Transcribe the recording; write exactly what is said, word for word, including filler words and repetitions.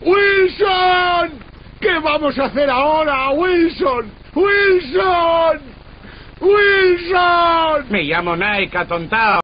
¡Wilson! ¿Qué vamos a hacer ahora, Wilson? ¡Wilson! ¡Wilson! Me llamo Nike, atontao.